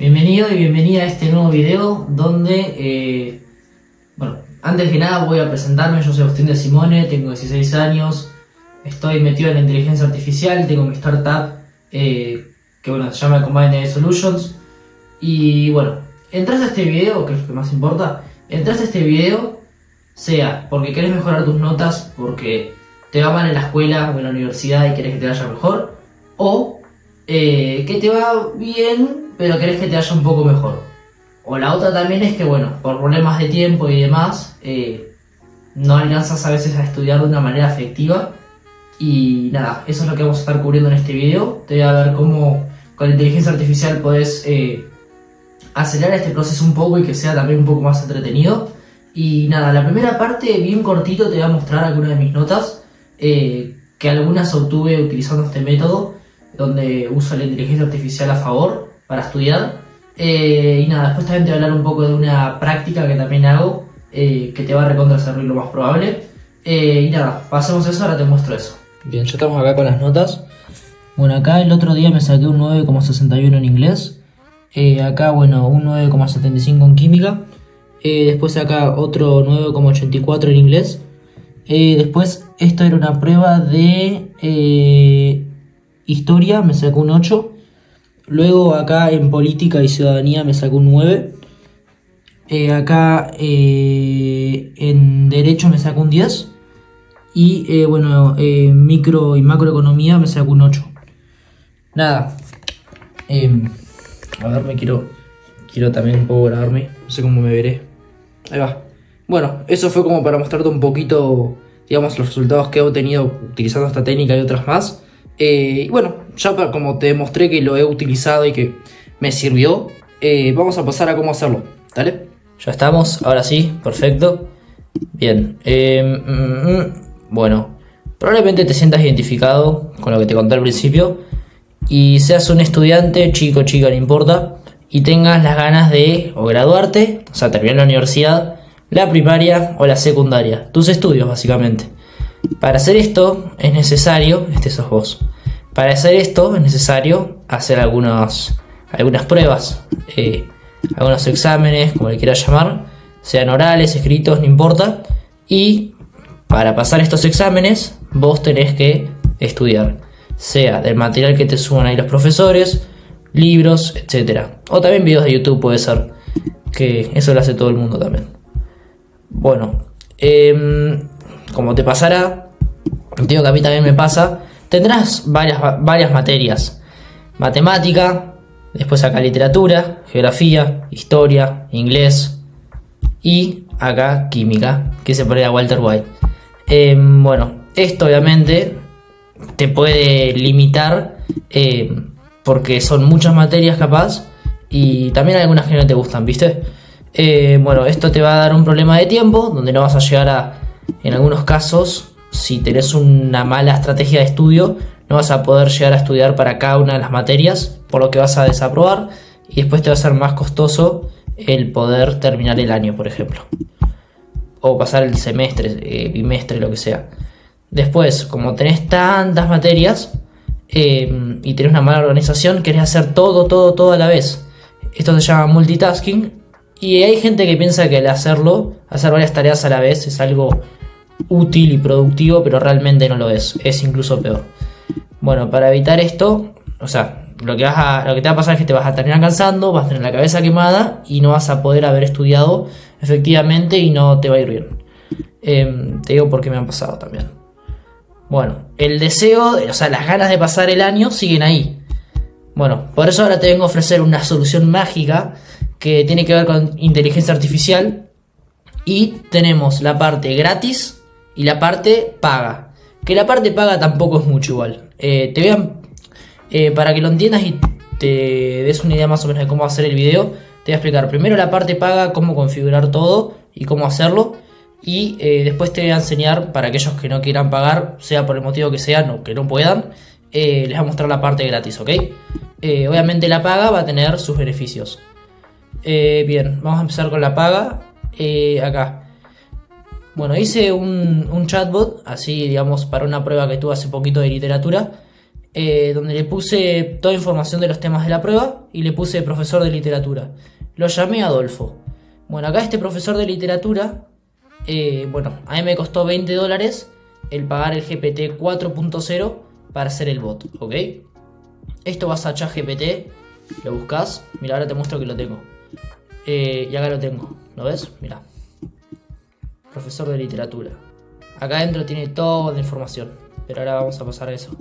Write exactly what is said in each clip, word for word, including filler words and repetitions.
Bienvenido y bienvenida a este nuevo video donde, eh, bueno, antes que nada voy a presentarme. Yo soy Agustín de Simone, tengo dieciséis años, estoy metido en la inteligencia artificial, tengo mi startup eh, que bueno, se llama Combined Solutions. Y bueno, entras a este video, que es lo que más importa, entras a este video sea porque querés mejorar tus notas, porque te va mal en la escuela o en la universidad y querés que te vaya mejor, o eh, que te va bien pero querés que te vaya un poco mejor. O la otra también es que, bueno, por problemas de tiempo y demás, eh, no alcanzas a veces a estudiar de una manera efectiva. Y nada, eso es lo que vamos a estar cubriendo en este video. Te voy a ver cómo con la inteligencia artificial podés eh, acelerar este proceso un poco y que sea también un poco más entretenido. Y nada, la primera parte, bien cortito, te voy a mostrar algunas de mis notas, eh, que algunas obtuve utilizando este método, donde uso la inteligencia artificial a favor para estudiar. Eh, y nada, después también te voy a hablar un poco de una práctica que también hago, eh, que te va a recontra servir lo más probable. Eh, y nada, pasemos a eso, ahora te muestro eso. Bien, ya estamos acá con las notas. Bueno, acá el otro día me saqué un nueve coma sesenta y uno en inglés. Eh, acá, bueno, un nueve coma setenta y cinco en química. Eh, después acá otro nueve coma ochenta y cuatro en inglés. Eh, después, esto era una prueba de eh, historia, me sacó un ocho. Luego acá en política y ciudadanía me sacó un nueve. Eh, acá eh, en derecho me sacó un diez. Y eh, bueno, eh, micro y macroeconomía me sacó un ocho. Nada. Eh, a ver, me quiero, quiero también un poco grabarme. No sé cómo me veré. Ahí va. Bueno, eso fue como para mostrarte un poquito, digamos, los resultados que he obtenido utilizando esta técnica y otras más. Eh, y bueno, ya para, como te demostré que lo he utilizado y que me sirvió, eh, vamos a pasar a cómo hacerlo, ¿dale? Ya estamos, ahora sí, perfecto. Bien, eh, mm, mm, bueno, probablemente te sientas identificado con lo que te conté al principio y seas un estudiante, chico, chica, no importa, y tengas las ganas de o graduarte, o sea, terminar la universidad, la primaria o la secundaria, tus estudios básicamente. Para hacer esto es necesario, este sos vos, para hacer esto es necesario hacer algunas, algunas pruebas, eh, algunos exámenes, como le quieras llamar, sean orales, escritos, no importa. Y para pasar estos exámenes vos tenés que estudiar, sea del material que te suban ahí los profesores, libros, etcétera. O también videos de YouTube puede ser, que eso lo hace todo el mundo también. Bueno, eh, como te pasará, digo que a mí también me pasa, tendrás varias, varias materias. Matemática, después acá literatura, geografía, historia, inglés y acá química, que se pone a Walter White. Eh, bueno, esto obviamente te puede limitar eh, porque son muchas materias capaz y también algunas que no te gustan, ¿viste? Eh, bueno, esto te va a dar un problema de tiempo donde no vas a llegar a, en algunos casos, si tenés una mala estrategia de estudio, no vas a poder llegar a estudiar para cada una de las materias, por lo que vas a desaprobar y después te va a ser más costoso el poder terminar el año, por ejemplo, o pasar el semestre, eh, bimestre, lo que sea. Después, como tenés tantas materias eh, y tenés una mala organización, querés hacer todo, todo, todo a la vez. Esto se llama multitasking y hay gente que piensa que al hacerlo, hacer varias tareas a la vez es algo útil y productivo, pero realmente no lo es, es incluso peor. Bueno, para evitar esto, o sea, lo que, vas a, lo que te va a pasar es que te vas a terminar cansando, vas a tener la cabeza quemada y no vas a poder haber estudiado efectivamente y no te va a ir bien. Eh, te digo porque me han pasado también. Bueno, el deseo, o sea, las ganas de pasar el año siguen ahí. Bueno, por eso ahora te vengo a ofrecer una solución mágica que tiene que ver con inteligencia artificial y tenemos la parte gratis y la parte paga. Que la parte paga tampoco es mucho igual. Eh, te voy a, eh, para que lo entiendas y te des una idea más o menos de cómo hacer el video, te voy a explicar primero la parte paga, cómo configurar todo y cómo hacerlo. Y eh, después te voy a enseñar, para aquellos que no quieran pagar, sea por el motivo que sea, no, que no puedan, eh, les voy a mostrar la parte gratis, ¿ok? Eh, obviamente la paga va a tener sus beneficios. Eh, bien, vamos a empezar con la paga. Eh, acá. Bueno, hice un, un chatbot, así digamos, para una prueba que tuve hace poquito de literatura. eh, donde le puse toda información de los temas de la prueba y le puse profesor de literatura. Lo llamé Adolfo. Bueno, acá este profesor de literatura, eh, bueno, a mí me costó veinte dólares el pagar el G P T cuatro punto cero para hacer el bot, ¿ok? Esto vas a ChatGPT, lo buscas, mira, ahora te muestro que lo tengo. Eh, y acá lo tengo, ¿lo ves? Mira. Profesor de literatura. Acá adentro tiene toda la información, pero ahora vamos a pasar a eso.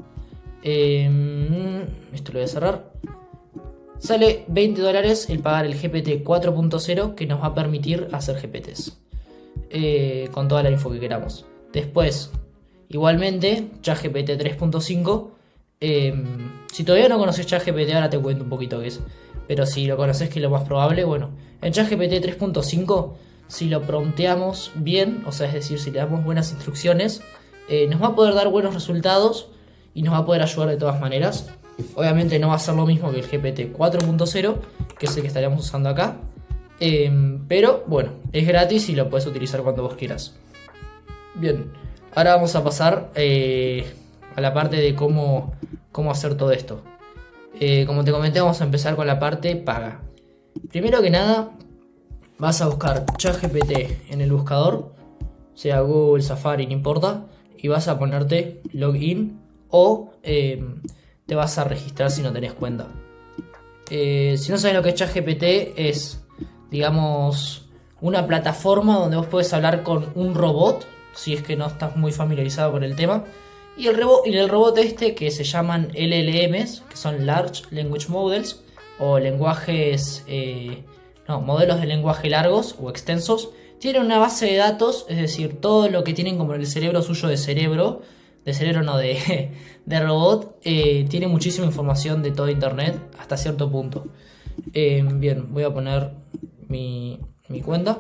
Eh, esto lo voy a cerrar. Sale veinte dólares el pagar el G P T cuatro punto cero que nos va a permitir hacer G P Ts. Eh, con toda la info que queramos. Después, igualmente, ChatGPT tres punto cinco. Eh, si todavía no conoces ChatGPT, ahora te cuento un poquito qué es. Pero si lo conoces, que es lo más probable, bueno, en ChatGPT tres punto cinco, si lo prompteamos bien, o sea, es decir, si le damos buenas instrucciones, eh, nos va a poder dar buenos resultados y nos va a poder ayudar de todas maneras. Obviamente no va a ser lo mismo que el G P T cuatro punto cero, que es el que estaríamos usando acá. Eh, pero bueno, es gratis y lo puedes utilizar cuando vos quieras. Bien, ahora vamos a pasar eh, a la parte de cómo, cómo hacer todo esto. Eh, como te comenté, vamos a empezar con la parte paga. Primero que nada, vas a buscar ChatGPT en el buscador, sea Google, Safari, no importa, y vas a ponerte login o eh, te vas a registrar si no tenés cuenta. Eh, si no sabes lo que es ChatGPT, es, digamos, una plataforma donde vos podés hablar con un robot, si es que no estás muy familiarizado con el tema. Y el, robot, y el robot este, que se llaman L L Ms, que son Large Language Models, o lenguajes, eh, no, modelos de lenguaje largos o extensos, tienen una base de datos, es decir, todo lo que tienen como en el cerebro suyo de cerebro, de cerebro no, de, de robot, eh, tiene muchísima información de todo internet hasta cierto punto. Eh, bien, voy a poner mi, mi cuenta.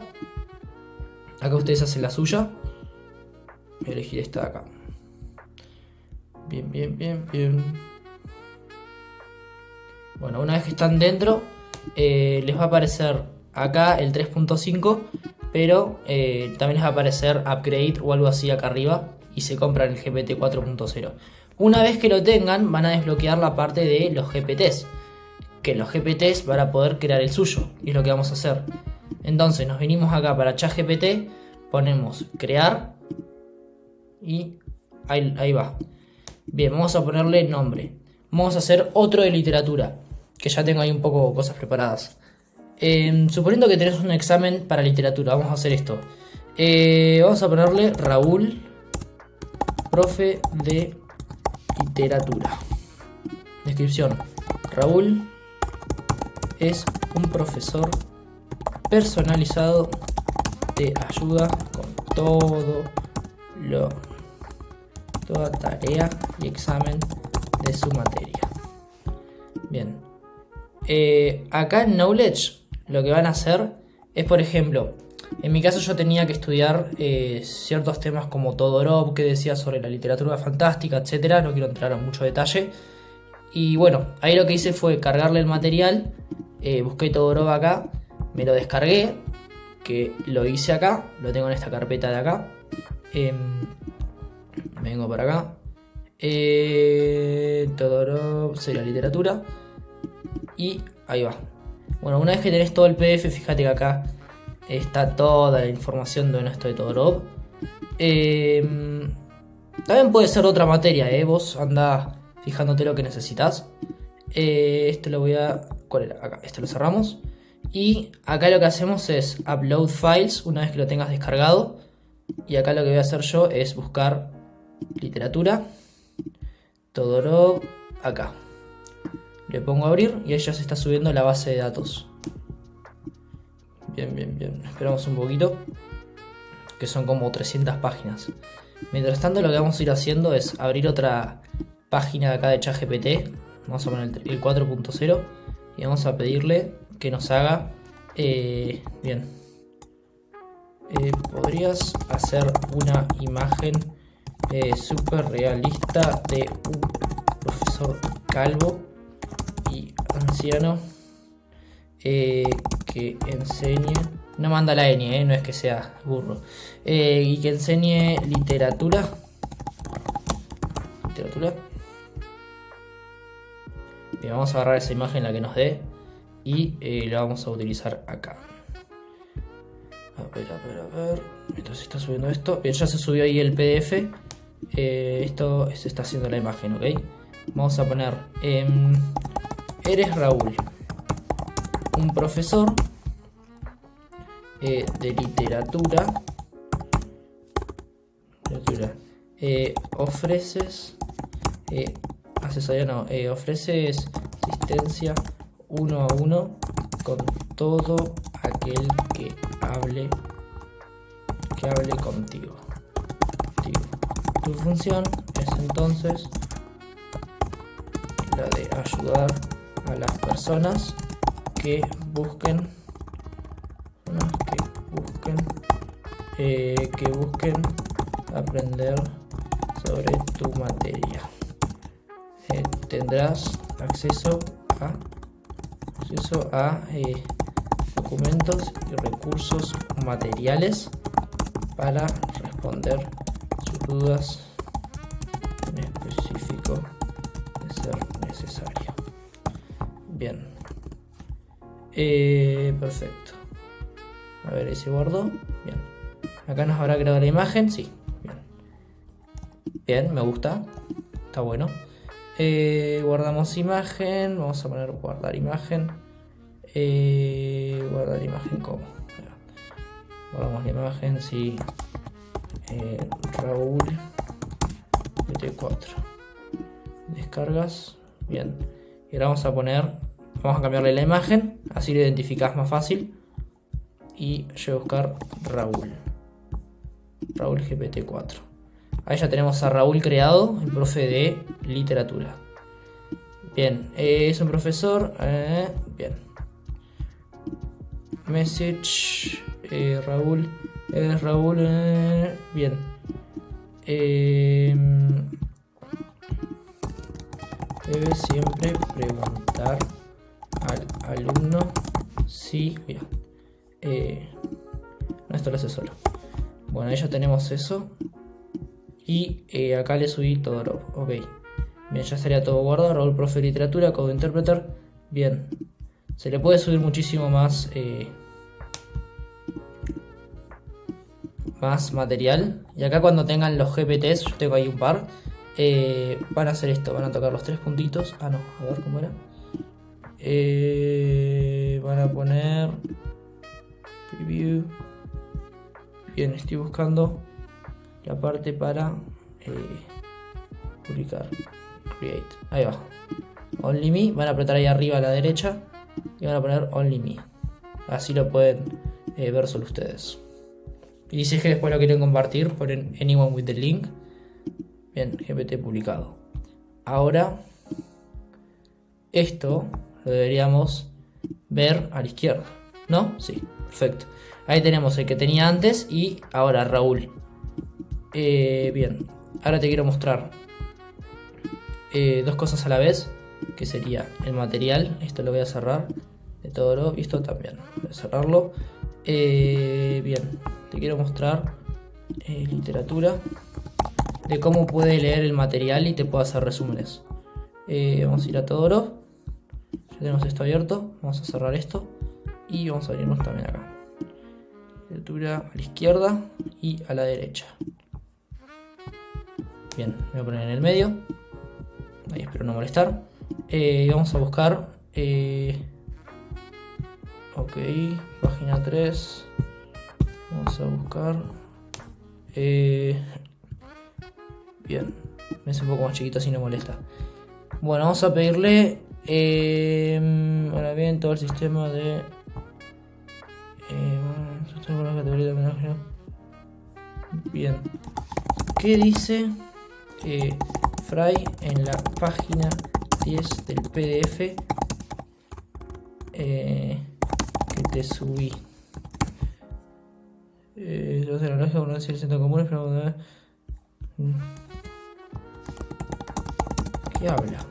Acá ustedes hacen la suya. Voy a elegir esta de acá. Bien, bien, bien, bien. Bueno, una vez que están dentro, eh, les va a aparecer acá el tres punto cinco, pero eh, también les va a aparecer Upgrade o algo así acá arriba y se compran el G P T cuatro punto cero. Una vez que lo tengan, van a desbloquear la parte de los G P Ts, que los G P Ts van a poder crear el suyo, y es lo que vamos a hacer. Entonces nos venimos acá para ChatGPT, ponemos crear y ahí, ahí va. Bien, vamos a ponerle nombre. Vamos a hacer otro de literatura, que ya tengo ahí un poco cosas preparadas. Eh, suponiendo que tenés un examen para literatura, vamos a hacer esto. Eh, vamos a ponerle Raúl, profe de literatura. Descripción: Raúl es un profesor personalizado, te ayuda con todo lo toda tarea y examen de su materia. Bien, eh, acá en Knowledge lo que van a hacer es, por ejemplo, en mi caso yo tenía que estudiar eh, ciertos temas como Todorov, que decía sobre la literatura fantástica, etcétera. No quiero entrar a mucho detalle. Y bueno, ahí lo que hice fue cargarle el material, eh, busqué Todorov acá, me lo descargué, que lo hice acá, lo tengo en esta carpeta de acá. Eh, vengo para acá, eh, Todorov, soy la literatura, y ahí va. Bueno, una vez que tenés todo el P D F, fíjate que acá está toda la información de esto de Todorov. Eh, también puede ser otra materia, eh, vos andá fijándote lo que necesitas. Eh, esto lo voy a... ¿Cuál era? Acá, esto lo cerramos. Y acá lo que hacemos es upload files una vez que lo tengas descargado. Y acá lo que voy a hacer yo es buscar literatura, Todorov, acá. Le pongo a abrir y ahí ya se está subiendo la base de datos. Bien, bien, bien. Esperamos un poquito, que son como trescientas páginas. Mientras tanto, lo que vamos a ir haciendo es abrir otra página de acá de ChatGPT. Vamos a poner el cuatro punto cero y vamos a pedirle que nos haga... Eh, bien. Eh, ¿Podrías hacer una imagen eh, súper realista de un profesor calvo y anciano eh, que enseñe... No manda la ñ, eh, no es que sea burro. Eh, y que enseñe literatura. Literatura. Bien, vamos a agarrar esa imagen la que nos dé y eh, la vamos a utilizar acá. A ver, a ver, a ver. Entonces está subiendo esto. Bien, ya se subió ahí el P D F. Eh, esto se está haciendo la imagen, ¿ok? Vamos a poner... Eh, eres Raúl, un profesor eh, de literatura. literatura eh, ofreces... Eh, asesoría no, eh, ofreces asistencia uno a uno con todo aquel que hable que hable contigo. contigo. Tu función es entonces la de ayudar a las personas que busquen que busquen eh, que busquen aprender sobre tu materia. Eh, tendrás acceso a acceso a eh, documentos y recursos materiales para responder sus dudas en específico de ser necesario. Bien, eh, perfecto. A ver, ese guardó. Bien, acá nos habrá creado la imagen. Sí, bien, bien, me gusta, está bueno. Eh, guardamos imagen, vamos a poner guardar imagen. Eh, guardar imagen como guardamos la imagen, sí. eh, Raúl P T cuatro, descargas. Bien, y ahora vamos a poner, vamos a cambiarle la imagen, así lo identificás más fácil. Y yo voy a buscar Raúl Raúl G P T cuatro. Ahí ya tenemos a Raúl creado, el profe de literatura. Bien, eh, es un profesor. Eh, bien. Message. Eh, Raúl. Es eh, Raúl. Eh, bien. Eh, debe siempre preguntar al alumno si. Bien. Eh, no, esto lo hace solo. Bueno, ahí ya tenemos eso. Y eh, acá le subí todo. Ok. Bien, ya estaría todo guardado. Raúl, profe de literatura, Code Interpreter. Bien. Se le puede subir muchísimo más eh, más material. Y acá cuando tengan los G P Ts, yo tengo ahí un par, eh, van a hacer esto. Van a tocar los tres puntitos. Ah, no. A ver cómo era. Eh, van a poner preview. Bien, estoy buscando la parte para eh, publicar. Create. Ahí va. Only me. Van a apretar ahí arriba a la derecha y van a poner Only me. Así lo pueden eh, ver solo ustedes. Y si es que después lo quieren compartir, ponen anyone with the link. Bien, G P T publicado. Ahora, esto lo deberíamos ver a la izquierda, ¿no? Sí, perfecto. Ahí tenemos el que tenía antes y ahora Raúl. Eh, bien, ahora te quiero mostrar eh, dos cosas a la vez, que sería el material. Esto lo voy a cerrar de todo lo, y esto también voy a cerrarlo. Eh, bien, te quiero mostrar eh, literatura, de cómo puede leer el material y te puede hacer resúmenes. Eh, vamos a ir a todo. Ya tenemos esto abierto, vamos a cerrar esto y vamos a abrirnos también acá. Literatura a la izquierda y a la derecha. Bien, me voy a poner en el medio. Ahí espero no molestar. Eh, vamos a buscar. Eh, ok, página tres. Vamos a buscar. Eh, bien, me hace un poco más chiquito así no molesta. Bueno, vamos a pedirle. Eh, ahora bien, todo el sistema de. Eh, bueno, categoría de homenaje. Bien, ¿qué dice eh, Fry en la página diez del P D F eh, que te subí? Eh, los de la lógica, por no decir centro común, pero ¿qué habla?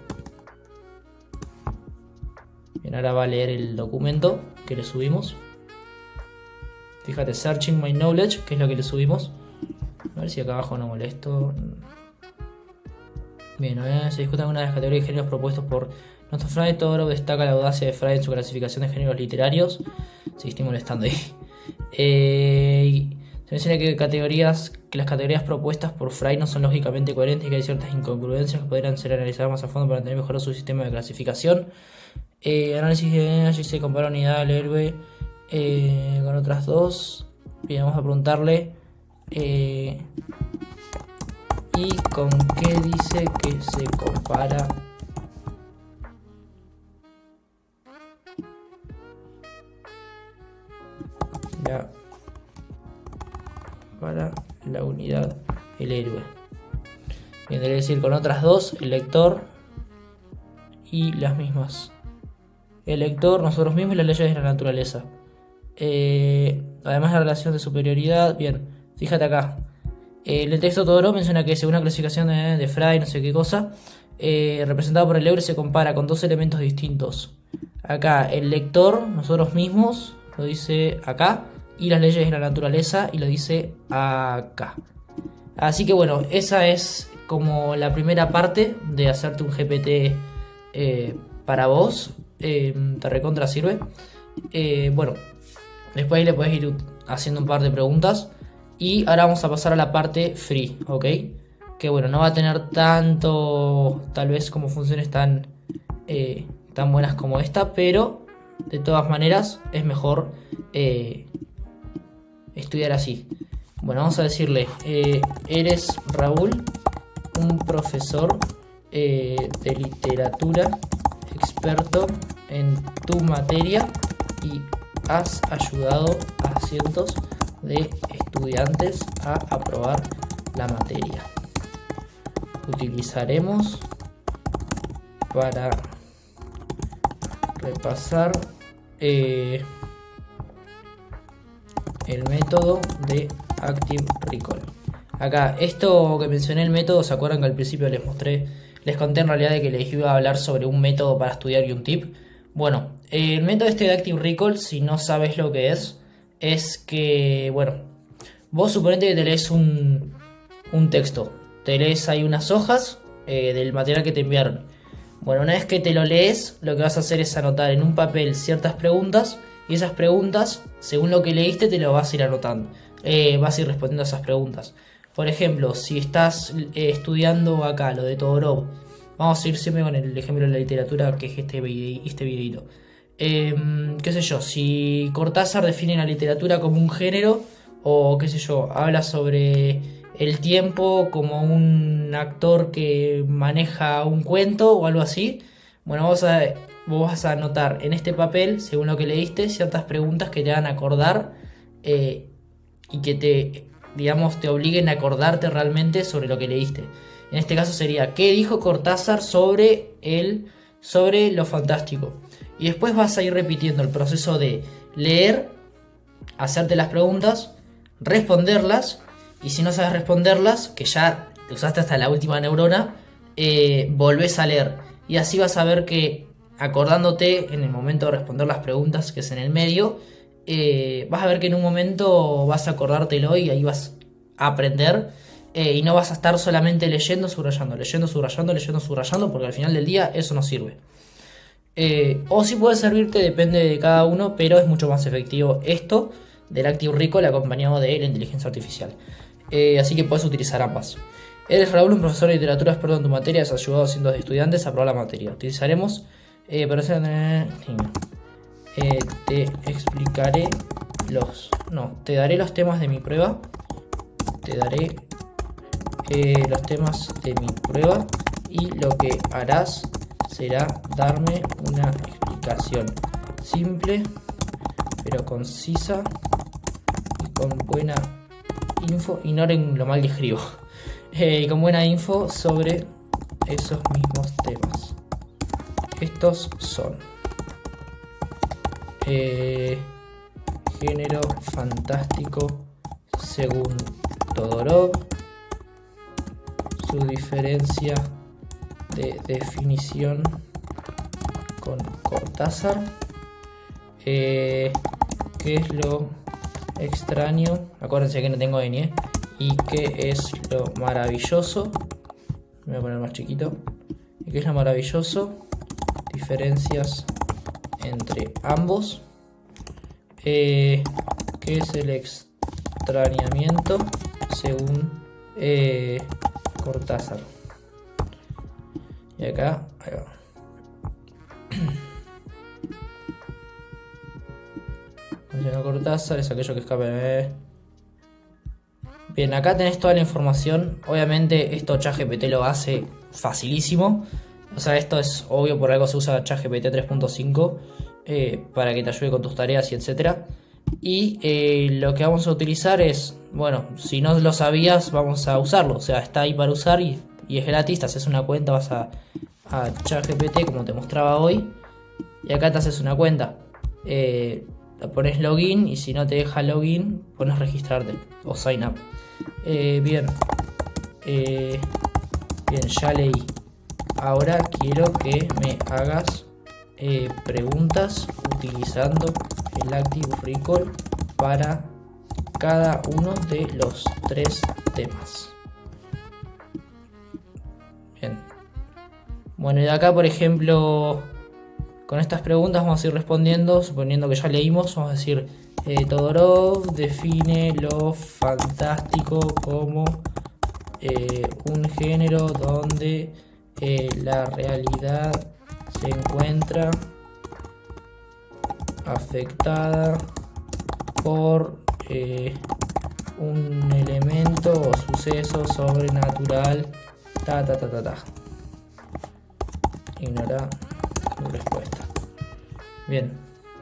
Bien, ahora va a leer el documento que le subimos. Fíjate, searching my knowledge, que es lo que le subimos. A ver si acá abajo no molesto. Bien, eh, se discutan una de las categorías de géneros propuestos por Nuestro Fray Todorov destaca la audacia de Fray en su clasificación de géneros literarios. Sí, estoy molestando ahí. Eh, se menciona que, categorías, que las categorías propuestas por Fray no son lógicamente coherentes y que hay ciertas incongruencias que podrían ser analizadas más a fondo para entender mejor su sistema de clasificación. Eh, análisis de allí se compara unidad del héroe eh, con otras dos. Bien, vamos a preguntarle eh, ¿y con qué dice que se compara? La, para la unidad el héroe. Bien, debe decir con otras dos, el lector y las mismas. El lector, nosotros mismos y las leyes de la naturaleza. Eh, además la relación de superioridad. Bien, fíjate acá. Eh, el texto Todorov menciona que según la clasificación de, de Fray, no sé qué cosa, eh, representado por el héroe se compara con dos elementos distintos. Acá el lector, nosotros mismos, lo dice acá, y las leyes de la naturaleza, y lo dice acá. Así que bueno, esa es como la primera parte de hacerte un G P T eh, para vos. Eh, te recontra sirve. Eh, bueno, después ahí le puedes ir haciendo un par de preguntas. Y ahora vamos a pasar a la parte free, ¿ok? Que bueno, no va a tener tanto, tal vez como funciones tan, eh, tan buenas como esta, pero de todas maneras es mejor eh, estudiar así. Bueno, vamos a decirle, eh, eres Raúl, un profesor eh, de literatura, experto en tu materia y has ayudado a cientos de estudiantes a aprobar la materia. Utilizaremos para repasar eh, el método de Active Recall. Acá, esto que mencioné, el método, ¿se acuerdan que al principio les mostré, les conté en realidad de que les iba a hablar sobre un método para estudiar y un tip? Bueno, el método este de Active Recall, si no sabes lo que es, es que, bueno, vos suponete que te lees un, un texto, te lees ahí unas hojas eh, del material que te enviaron. Bueno, una vez que te lo lees, lo que vas a hacer es anotar en un papel ciertas preguntas, y esas preguntas, según lo que leíste, te lo vas a ir anotando, eh, vas a ir respondiendo a esas preguntas. Por ejemplo, si estás eh, estudiando acá lo de Todorov, vamos a ir siempre con el ejemplo de la literatura, que es este, vide este videito. Eh, qué sé yo, si Cortázar define la literatura como un género, o qué sé yo, habla sobre el tiempo como un actor que maneja un cuento o algo así, bueno, vos, a, vos vas a anotar en este papel, según lo que leíste, ciertas preguntas que te van a acordar eh, y que te, digamos, te obliguen a acordarte realmente sobre lo que leíste. En este caso sería, ¿qué dijo Cortázar sobre, el, sobre lo fantástico? Y después vas a ir repitiendo el proceso de leer, hacerte las preguntas, responderlas, y si no sabes responderlas, que ya te usaste hasta la última neurona, eh, volvés a leer. Y así vas a ver que, acordándote en el momento de responder las preguntas, que es en el medio, eh, vas a ver que en un momento vas a acordártelo y ahí vas a aprender. Eh, y no vas a estar solamente leyendo, subrayando, leyendo, subrayando, leyendo, subrayando, porque al final del día eso no sirve. Eh, o si puede servirte, depende de cada uno, pero es mucho más efectivo esto del Active Recall acompañado de la inteligencia artificial. Eh, así que puedes utilizar ambas. Eres Raúl, un profesor de literatura experto en tu materia, has ayudado a cientos de estudiantes a aprobar la materia. Utilizaremos eh, para hacer, eh, te explicaré los no, te daré los temas de mi prueba. Te daré eh, los temas de mi prueba y lo que harás será darme una explicación simple pero concisa y con buena info. Ignoren lo mal que escribo. Eh, y con buena info sobre esos mismos temas. Estos son eh, género fantástico según Todorov, su diferencia de definición con Cortázar, eh, qué es lo extraño, acuérdense que no tengo N, ¿eh? Y qué es lo maravilloso, me voy a poner más chiquito, y qué es lo maravilloso, diferencias entre ambos. Eh, ¿Qué es el extrañamiento según eh, Cortázar? Y acá, ahí va. Cortázar es aquello que escapa. Eh. Bien, acá tenés toda la información. Obviamente esto ChatGPT lo hace facilísimo. O sea, esto es obvio, por algo se usa ChatGPT tres punto cinco eh, para que te ayude con tus tareas y etcétera. Y eh, lo que vamos a utilizar es, bueno, si no lo sabías, vamos a usarlo. O sea, está ahí para usar y, y es gratis. Te haces una cuenta, vas a, a ChatGPT como te mostraba hoy. Y acá te haces una cuenta. Eh, pones login y si no te deja login, pones registrarte o sign up. Eh, bien. Eh, bien, ya leí. Ahora quiero que me hagas eh, preguntas utilizando el Active Recall para cada uno de los tres temas. Bien. Bueno, y de acá, por ejemplo, con estas preguntas vamos a ir respondiendo, suponiendo que ya leímos, vamos a decir, eh, Todorov define lo fantástico como eh, un género donde eh, la realidad se encuentra afectada por eh, un elemento o suceso sobrenatural, ta ta ta ta ta. Ignora tu respuesta. Bien.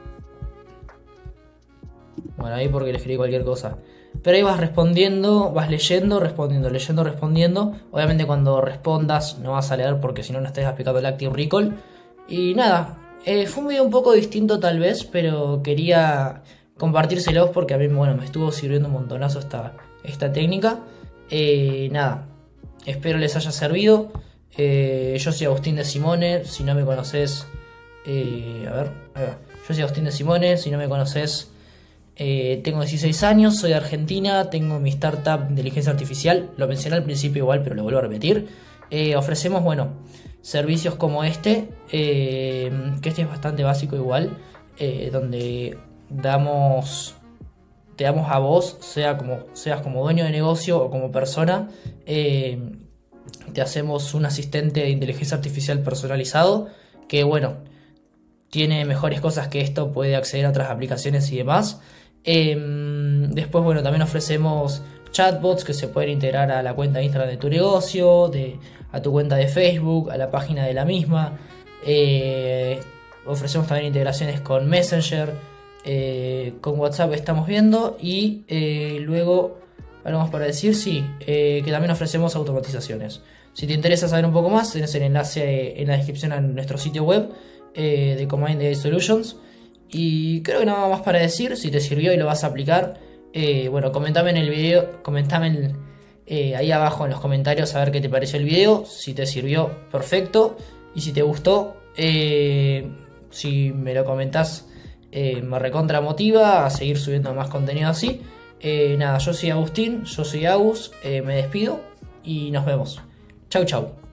Bueno, ahí porque le escribí cualquier cosa. Pero ahí vas respondiendo, vas leyendo, respondiendo, leyendo, respondiendo. Obviamente cuando respondas no vas a leer porque si no no estás aplicando el Active Recall. Y nada, eh, fue un video un poco distinto tal vez, pero quería compartírselos porque a mí, bueno, me estuvo sirviendo un montonazo esta, esta técnica. Eh, nada, espero les haya servido. Eh, yo soy Agustín de Simone, si no me conoces, eh, a ver, ahí va. Yo soy Agustín de Simone, si no me conoces, eh, tengo dieciséis años, soy de Argentina, tengo mi startup de inteligencia artificial, lo mencioné al principio igual, pero lo vuelvo a repetir. Eh, ofrecemos, bueno, servicios como este, eh, que este es bastante básico igual, eh, donde damos, te damos a vos, sea como, seas como dueño de negocio o como persona, eh, te hacemos un asistente de inteligencia artificial personalizado que, bueno, tiene mejores cosas que esto, puede acceder a otras aplicaciones y demás. Eh, después, bueno, también ofrecemos chatbots que se pueden integrar a la cuenta de Instagram de tu negocio, de, a tu cuenta de Facebook, a la página de la misma. Eh, ofrecemos también integraciones con Messenger, eh, con WhatsApp estamos viendo y eh, luego, algo más para decir, sí, eh, que también ofrecemos automatizaciones. Si te interesa saber un poco más, tienes el enlace en la descripción a nuestro sitio web eh, de Combined A I Solutions. Y creo que nada más para decir. Si te sirvió y lo vas a aplicar, eh, bueno, comentame en el video, comentame en, eh, ahí abajo en los comentarios a ver qué te pareció el video. Si te sirvió, perfecto. Y si te gustó, eh, si me lo comentás, eh, me recontra motiva a seguir subiendo más contenido así. Eh, nada, yo soy Agustín, yo soy Agus, eh, me despido y nos vemos. Chau, chau.